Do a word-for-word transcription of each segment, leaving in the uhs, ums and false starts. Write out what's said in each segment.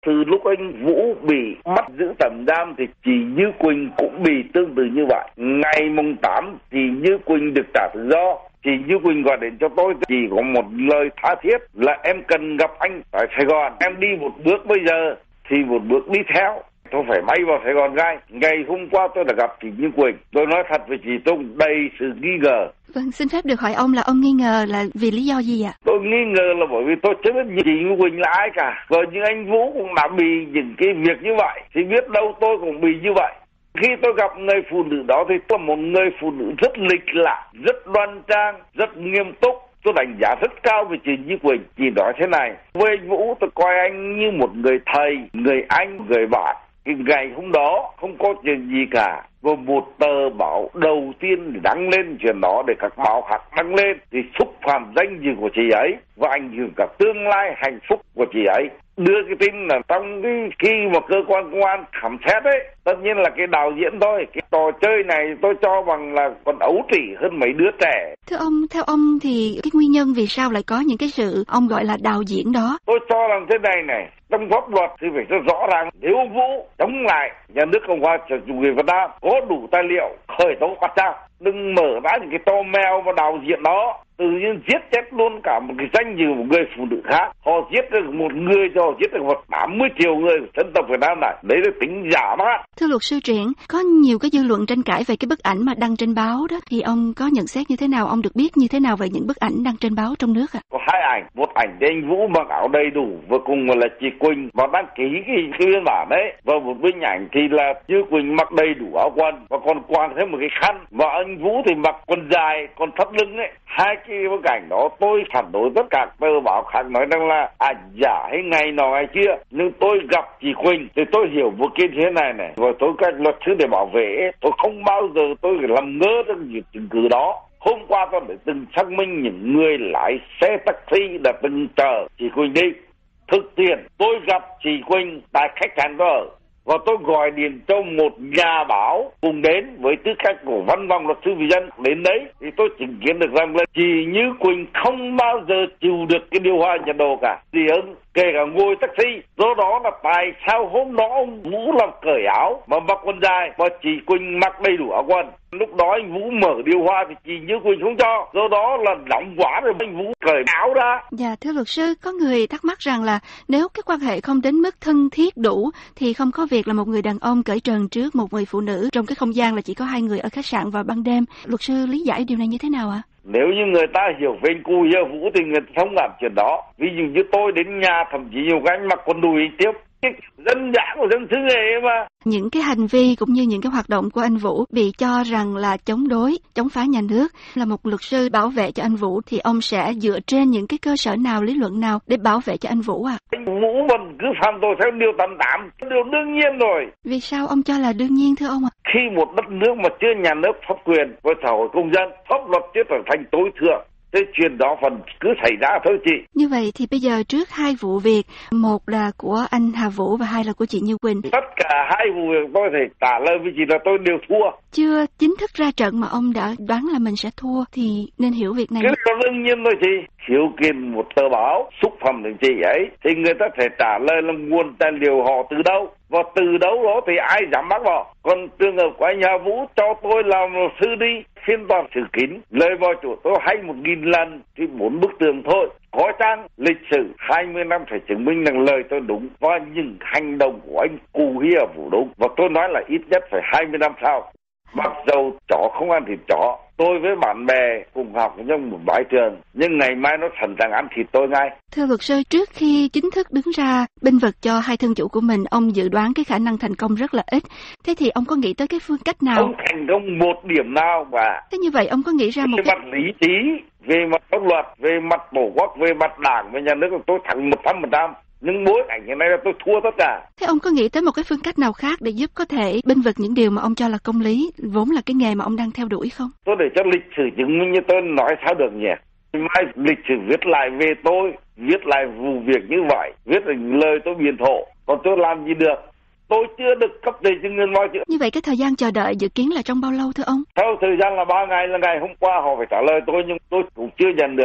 Từ lúc anh Vũ bị bắt giữ tạm giam thì chị Như Quỳnh cũng bị tương tự như vậy. Ngày mùng tám chị Như Quỳnh được trả tự do. Chị Như Quỳnh gọi điện cho tôi chỉ có một lời tha thiết là em cần gặp anh tại Sài Gòn. Em đi một bước bây giờ thì một bước đi theo. Tôi phải bay vào Sài Gòn ngay. Ngày hôm qua tôi đã gặp chị Như Quỳnh. Tôi nói thật với chị, tôi đầy sự nghi ngờ. Vâng, xin phép được hỏi ông là ông nghi ngờ là vì lý do gì ạ? Tôi nghi ngờ là bởi vì tôi chưa biết chị Như Quỳnh là ai cả. Và những anh Vũ cũng đã bị những cái việc như vậy. Thì biết đâu tôi cũng bị như vậy. Khi tôi gặp người phụ nữ đó thì tôi là một người phụ nữ rất lịch lạ, rất đoan trang, rất nghiêm túc. Tôi đánh giá rất cao về chị Như Quỳnh. Chị nói thế này, với anh Vũ tôi coi anh như một người thầy, người anh, người bạn. Cái ngày hôm đó không có chuyện gì cả. Và một tờ báo đầu tiên để đăng lên chuyện đó để các báo khác đăng lên thì xúc phạm danh dự của chị ấy và ảnh hưởng cả tương lai hạnh phúc của chị ấy. Đưa cái tin là trong cái khi mà cơ quan công an khám xét ấy, tất nhiên là cái đạo diễn thôi. Cái trò chơi này tôi cho bằng là còn ấu trĩ hơn mấy đứa trẻ. Thưa ông, theo ông thì cái nguyên nhân vì sao lại có những cái sự ông gọi là đạo diễn đó? Tôi cho rằng thế này này, trong pháp luật thì phải rất rõ ràng. Nếu Vũ chống lại nhà nước Cộng hòa xã hội chủ nghĩa Việt Nam có đủ tài liệu khởi tố bắt giam, đừng mở ra những cái to mèo và đạo diễn đó tự nhiên giết chết luôn cả một cái danh dự của người phụ nữ khác. Họ giết được một người cho họ giết được một tám mươi triệu người dân tộc Việt Nam này. Đấy là tính giả mát. Thưa luật sư Triển, có nhiều cái dư luận tranh cãi về cái bức ảnh mà đăng trên báo đó, thì ông có nhận xét như thế nào? Ông được biết như thế nào về những bức ảnh đăng trên báo trong nước ạ? À? Có hai ảnh, một ảnh thì anh Vũ mặc áo đầy đủ và cùng là chị Quỳnh mà đăng ký cái, cái biên bản đấy, và một bên ảnh thì là Như Quỳnh mặc đầy đủ áo quần và còn quàng thêm một cái khăn, và anh Vũ thì mặc quần dài còn thắt lưng ấy. Hai cái bức ảnh đó tôi phản đối tất cả tờ báo khác nói rằng là ảnh giả hay ngày nọ ngày kia, nhưng tôi gặp chị Quỳnh thì tôi hiểu một cái thế này này, và tôi cách luật sư để bảo vệ, tôi không bao giờ tôi làm ngơ được những chứng cứ đó. Hôm qua tôi đã từng xác minh những người lái xe taxi đã từng chờ chị Quỳnh đi. Thực tiễn tôi gặp chị Quỳnh tại khách sạn đó, và tôi gọi điện cho một nhà báo cùng đến với tư cách của văn phòng luật sư vì dân. Đến đấy thì tôi chứng kiến được rằng là chị Như Quỳnh không bao giờ chịu được cái điều hòa nhiệt độ cả, gì hơn kể cả ngồi taxi. Do đó là tại sao hôm đó ông Vũ làm cởi áo mà mặc quần dài và chị Quỳnh mặc đầy đủ áo quần. Lúc đó anh Vũ mở điều hòa thì chị Như Quỳnh không cho. Do đó là nóng quá rồi anh Vũ cởi áo ra. Dạ thưa luật sư, có người thắc mắc rằng là nếu cái quan hệ không đến mức thân thiết đủ thì không có việc là một người đàn ông cởi trần trước một người phụ nữ trong cái không gian là chỉ có hai người ở khách sạn vào ban đêm. Luật sư lý giải điều này như thế nào ạ? À? Nếu như người ta hiểu về anh Cù Hiêu Vũ thì người ta không làm chuyện đó. Ví dụ như tôi đến nhà thậm chí nhiều cái anh mặc quần đùi tiếp. Dân dã của dân xứ nghệ mà. Những cái hành vi cũng như những cái hoạt động của anh Vũ bị cho rằng là chống đối, chống phá nhà nước. Là một luật sư bảo vệ cho anh Vũ thì ông sẽ dựa trên những cái cơ sở nào, lý luận nào để bảo vệ cho anh Vũ à? Anh Vũ mà cứ phạm tội theo điều tám mươi tám, điều đương nhiên rồi. Vì sao ông cho là đương nhiên thưa ông ạ? À? Khi một đất nước mà chưa nhà nước pháp quyền với xã hội công dân, pháp luật chưa trở thành tối thượng, thế chuyện đó phần cứ xảy ra thôi chị. Như vậy thì bây giờ trước hai vụ việc, một là của anh Hà Vũ và hai là của chị Như Quỳnh. Tất cả hai vụ việc tôi thể trả lời với chị là tôi đều thua. Chưa chính thức ra trận mà ông đã đoán là mình sẽ thua thì nên hiểu việc này. Cái đó đương nhiên thôi chị. Khiếu kiện một tờ báo xúc phạm đến chị ấy thì người ta thể trả lời là nguồn tài liệu họ từ đâu, và từ đâu đó thì ai dám bác bỏ. Còn trường hợp của anh Hà Vũ cho tôi làm luật sư đi, phiên tòa xử kín, lời vào chỗ tôi hay một nghìn lần thì bốn bức tường thôi. Có chăng lịch sử hai mươi năm phải chứng minh rằng lời tôi đúng và những hành động của anh Cù Hiêu Vũ đúng, và tôi nói là ít nhất phải hai mươi năm sau. Mặc dầu chó không ăn thịt chó, tôi với bạn bè cùng học trong một bãi trường, nhưng ngày mai nó sẵn sàng ăn thịt tôi ngay. Thưa luật sư, trước khi chính thức đứng ra bênh vực cho hai thân chủ của mình, ông dự đoán cái khả năng thành công rất là ít. Thế thì ông có nghĩ tới cái phương cách nào? Không thành công một điểm nào mà. Thế như vậy ông có nghĩ ra một về cái... mặt lý trí, về mặt pháp luật, về mặt tổ quốc, về mặt đảng, về nhà nước tôi thắng một trăm phần trăm. Nhưng bối cảnh hiện nay là tôi thua tất cả. Thế ông có nghĩ tới một cái phương cách nào khác để giúp có thể bênh vực những điều mà ông cho là công lý, vốn là cái nghề mà ông đang theo đuổi không? Tôi để cho lịch sử chứng minh như tôi nói sao được nhỉ? Mai lịch sử viết lại về tôi, viết lại vụ việc như vậy, viết lời tôi biện hộ, còn tôi làm gì được? Tôi chưa được cấp giấy chứng nhận mọi chuyện. Như vậy cái thời gian chờ đợi dự kiến là trong bao lâu thưa ông? Theo thời gian là ba ngày, là ngày hôm qua họ phải trả lời tôi nhưng tôi cũng chưa nhận được.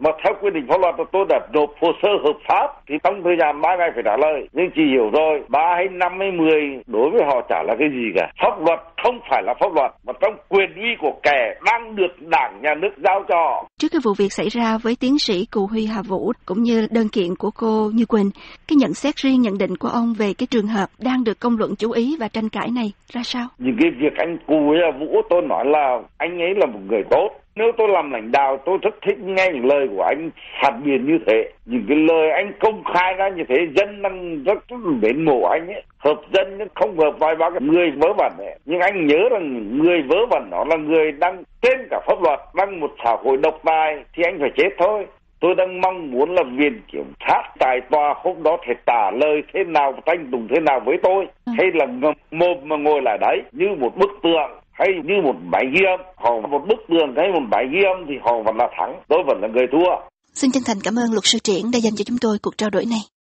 mà theo quy định pháp luật là tôi đã nộp hồ sơ hợp pháp thì trong thời gian ba ngày phải trả lời. Nhưng chị hiểu rồi, ba hay năm hay mười đối với họ chả là cái gì cả. Pháp luật không phải là pháp luật mà trong quyền uy của kẻ đang được đảng nhà nước giao cho. Trước cái vụ việc xảy ra với tiến sĩ Cù Huy Hà Vũ cũng như đơn kiện của cô Như Quỳnh, cái nhận xét riêng, nhận định của ông về cái trường hợp đang được công luận chú ý và tranh cãi này ra sao? Những cái việc anh Cù Huy Hà Vũ tôi nói là anh ấy là một người tốt. Nếu tôi làm lãnh đạo tôi rất thích nghe những lời của anh phản biện như thế. Những cái lời anh công khai ra như thế dân đang rất, rất mến mộ anh ấy. Hợp dân nhưng không hợp vài ba cái người vớ vẩn ấy. Nhưng anh nhớ rằng người vớ vẩn đó là người đang trên cả pháp luật, đang một xã hội độc tài thì anh phải chết thôi. Tôi đang mong muốn là viện kiểm sát tại tòa hôm đó thể trả lời thế nào, tranh tụng thế nào với tôi. Ừ. Hay là ngậm mồm mà ngồi lại đấy như một bức tượng, hay như một bãi ghi âm. Họ một bức tường hay một bãi ghi âm thì họ vẫn là thắng, tôi vẫn là người thua. Xin chân thành cảm ơn luật sư Triển đã dành cho chúng tôi cuộc trao đổi này.